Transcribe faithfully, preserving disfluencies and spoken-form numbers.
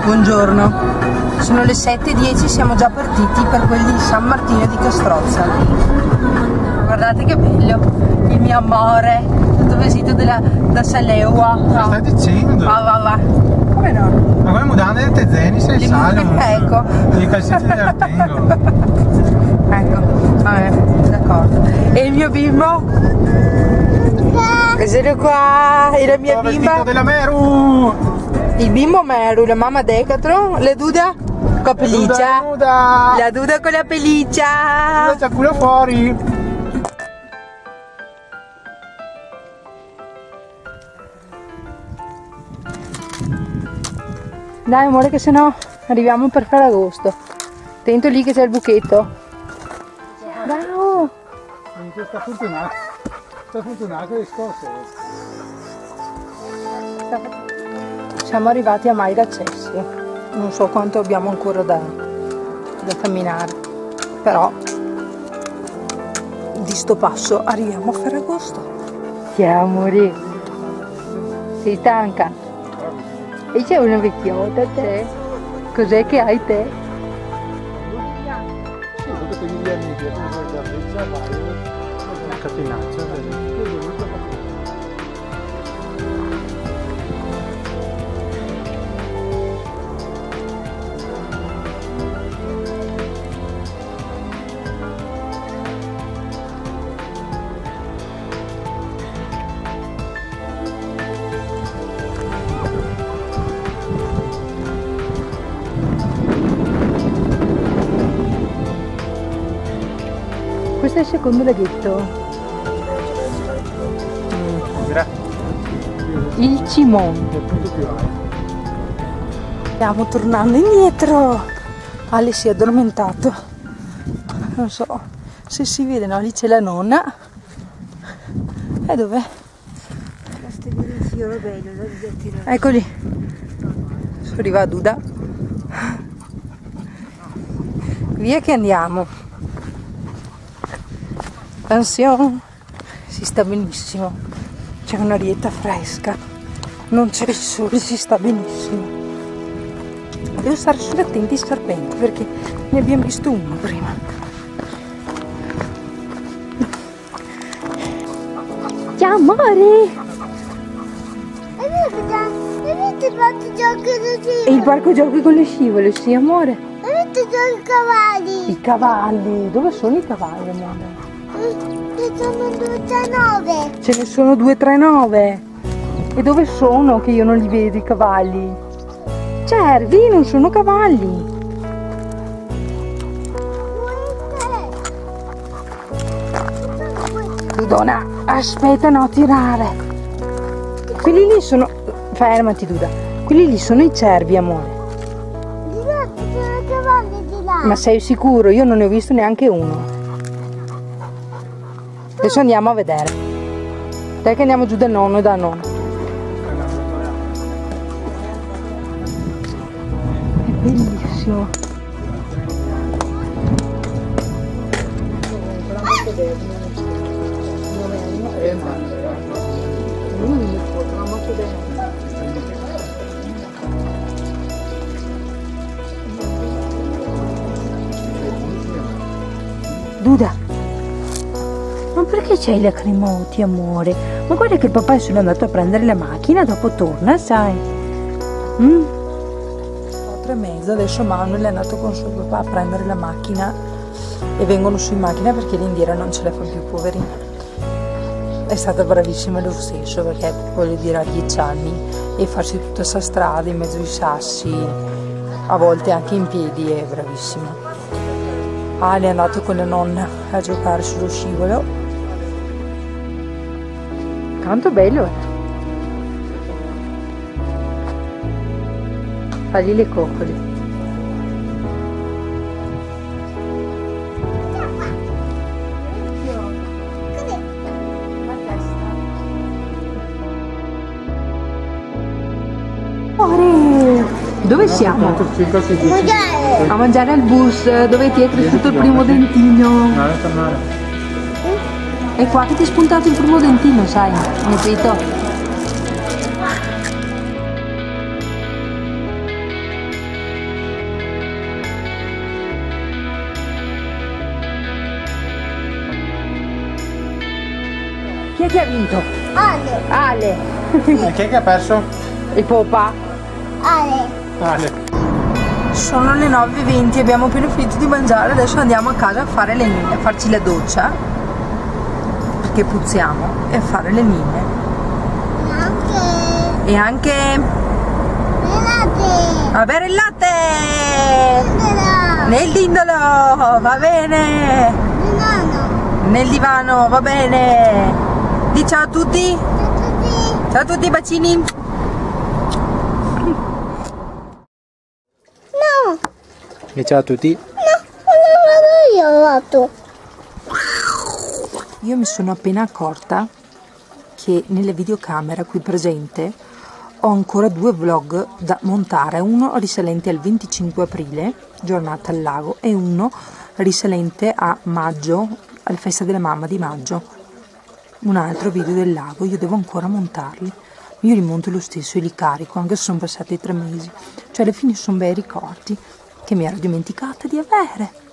Buongiorno, sono le sette e dieci, siamo già partiti per quelli di San Martino di Castrozza. Guardate che bello, il mio amore, tutto vestito della, da Saleua. Cosa stai dicendo? Va va va, come no? Ma come mudande del Tezzeni sei Le sale? mute- ecco. I calcetti li tengo. Ecco, vabbè, d'accordo. E il mio bimbo? Eccolo qua, e la mia Sono bimba? vestito della Meru! Il bimbo Meru, la mamma Decathlon, la Duda con pelliccia. La Duda! La Duda con la pelliccia. C'è il culo fuori! Dai amore che sennò arriviamo per Ferragosto. Attento lì che c'è il buchetto. Dai oh. Sta fortunato, sta fortunato le scorse. Siamo arrivati a Maira Cessi. Non so quanto abbiamo ancora da, da camminare, però di sto passo arriviamo a Ferragosto. Che amore, sei stanca? E c'è una vecchiotta te? Cos'è che hai te? Sì, perché te gli anni che tu vuoi da freccia vai una catenaccia, vedi? Questo è il secondo laghetto. Grazie. Il Cimon. Stiamo tornando indietro. Ale si è addormentato. Non so se si vede, no? Lì c'è la nonna. E dov'è? Eccoli. Arriva Duda. Via che andiamo. Pensione, si sta benissimo, c'è un'arietta fresca, non c'è il sole, si sta benissimo. Devo stare sulle attenti ai serpenti perché ne abbiamo visto uno prima. Ciao amore! Avete fatto giochi così? E il parco giochi con le scivole, sì amore? Avete giochi i cavalli? I cavalli, dove sono i cavalli amore? Ce sono due nove. Ce ne sono due tre nove. E dove sono che io non li vedo i cavalli? Cervi, non sono cavalli. Dudona, aspetta, no, tirare. Quelli lì sono... Fermati Duda. Quelli lì sono i cervi, amore. Di là ci sono i cavalli di là. Ma sei sicuro? Io non ne ho visto neanche uno. Adesso andiamo a vedere. Dai che andiamo giù dal nonno e da nonno. È bellissimo. Duda. Ma perché c'hai i lacrimoti, amore? Ma guarda che il papà è solo andato a prendere la macchina, dopo torna, sai? Mm? quattro e mezza, adesso Manuel è andato con suo papà a prendere la macchina e vengono su in macchina perché l'Indiera non ce la fa più, poverina. È stata bravissima lo stesso perché, voglio dire, ha dieci anni e farsi tutta questa strada in mezzo ai sassi, a volte anche in piedi, è bravissima. Ale è andato con la nonna a giocare sullo scivolo. Tanto bello, eh? Fagli le coccole. Amore, dove siamo? Mangiare. A mangiare al bus, dove ti è cresciuto il primo dentino. È qua che ti è spuntato il primo dentino, sai, capito? chi è che ha vinto? Ale. Ale. E chi è che ha perso? Il papà. Ale. Ale. Sono le nove e venti, abbiamo appena finito di mangiare, adesso andiamo a casa a fare le ninne, a farci la doccia, perché puzziamo, e a fare le ninne. Anche. E anche Latte. a bere il latte! Allora. Nel dindolo, va bene! Nano. Nel divano, va bene! Di ciao a tutti! Tutti. Ciao a tutti, bacini! No. E ciao a tutti. No, non vado io l'otto. Io mi sono appena accorta che nella videocamera qui presente ho ancora due vlog da montare, uno risalente al venticinque aprile, giornata al lago, e uno risalente a maggio, alla festa della mamma di maggio. Un altro video del lago, io devo ancora montarli. Io li monto lo stesso e li carico, anche se sono passati tre mesi. Cioè alla fine sono bei ricordi che mi ero dimenticata di avere.